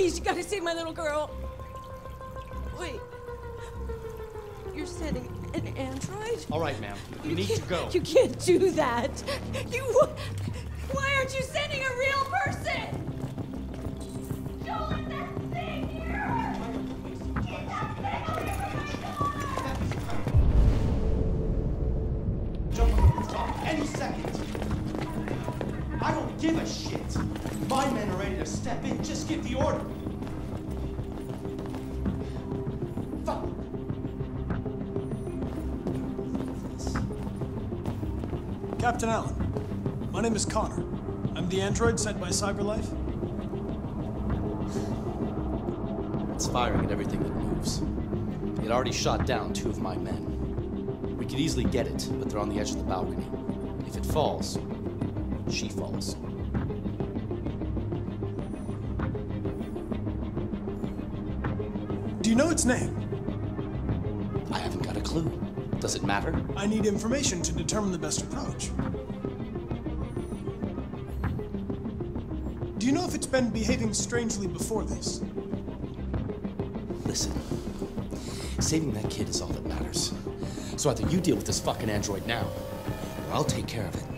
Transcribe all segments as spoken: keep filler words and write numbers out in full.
Please, you gotta save my little girl. Wait. You're sending an android? All right, ma'am. We You need to can't- go. You can't do that. You... Why aren't you sending a real person? Joel, it's that thing here! Get that thing away from the door! Jump on the rooftop any second. I don't give a shit. My men are ready to step in. Just give the order. Fuck. Captain Allen, my name is Connor. I'm the android sent by CyberLife. It's firing at everything that moves. It already shot down two of my men. We could easily get it, but they're on the edge of the balcony. If it falls, she falls. Do you know its name? I haven't got a clue. Does it matter? I need information to determine the best approach. Do you know if it's been behaving strangely before this? Listen, saving that kid is all that matters. So either you deal with this fucking android now, or I'll take care of it.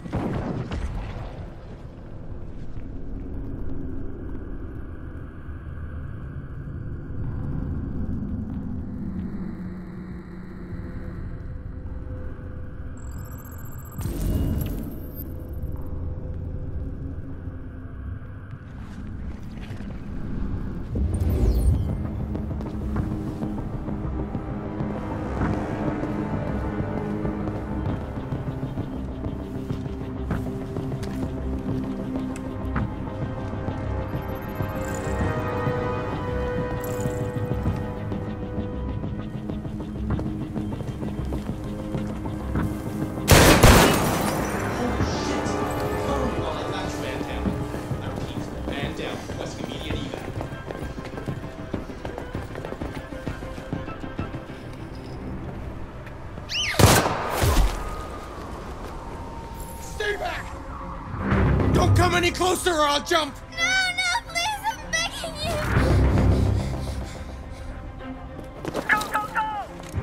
Don't come any closer or I'll jump! No, no, please, I'm begging you! Go, go, go!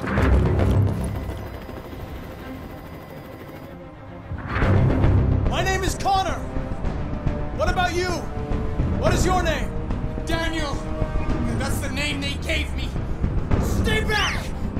My name is Connor! What about you? What is your name? Daniel! That's the name they gave me! Stay back!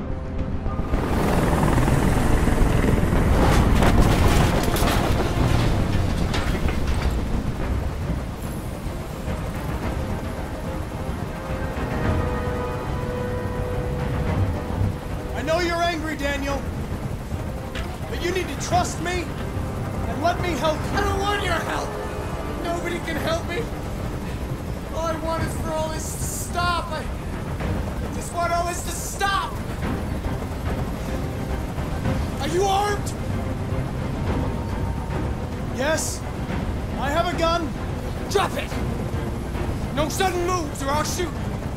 I know you're angry, Daniel. But you need to trust me and let me help you. I don't want your help! Nobody can help me! All I want is for all this to stop! I just want all this to stop! Are you armed? Yes, I have a gun. Drop it! No sudden moves or I'll shoot!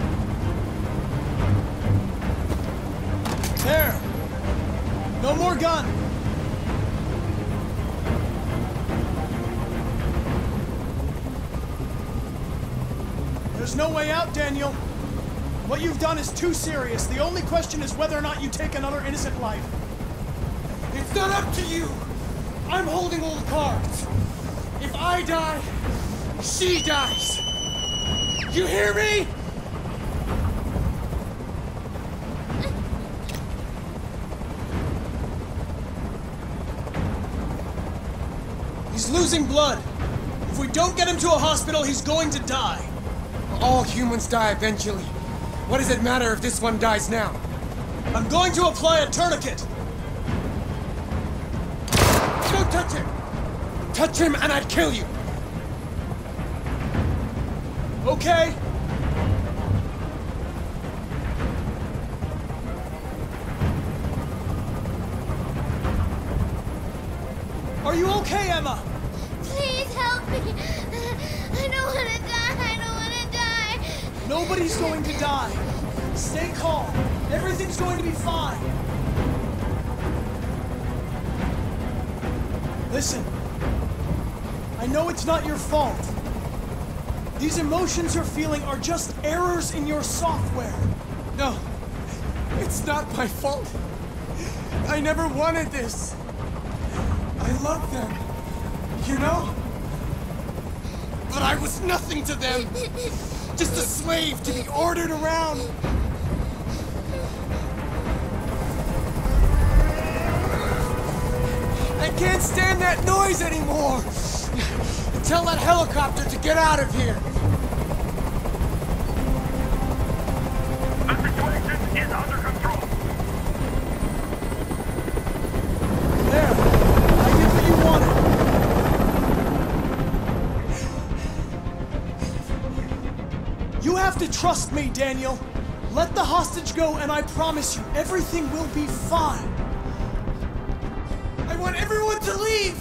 There. No more gun. There's no way out, Daniel. What you've done is too serious. The only question is whether or not you take another innocent life. It's not up to you! I'm holding all the cards! If I die, she dies! You hear me? He's losing blood. If we don't get him to a hospital, he's going to die. All humans die eventually. What does it matter if this one dies now? I'm going to apply a tourniquet. Don't touch him! Touch him and I'd kill you! Okay. Are you okay, Emma? Please help me! I don't want to die! I don't want to die! Nobody's going to die. Stay calm. Everything's going to be fine. Listen. I know it's not your fault. These emotions you're feeling are just errors in your software. No, it's not my fault. I never wanted this. I love them, you know? But I was nothing to them. Just a slave to be ordered around. I can't stand that noise anymore. Tell that helicopter to get out of here. The situation is under control. There. I get what you wanted. You have to trust me, Daniel. Let the hostage go, and I promise you, everything will be fine. I want everyone to leave!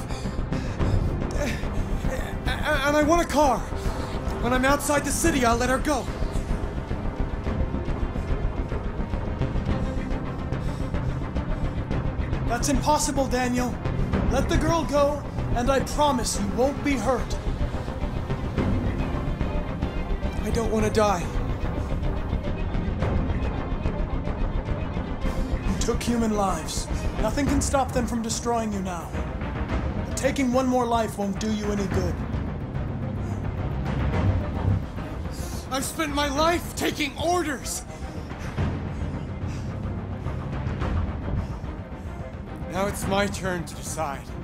And I want a car. When I'm outside the city, I'll let her go. That's impossible, Daniel. Let the girl go, and I promise you won't be hurt. I don't want to die. You took human lives. Nothing can stop them from destroying you now. Taking one more life won't do you any good. I've spent my life taking orders. Now it's my turn to decide.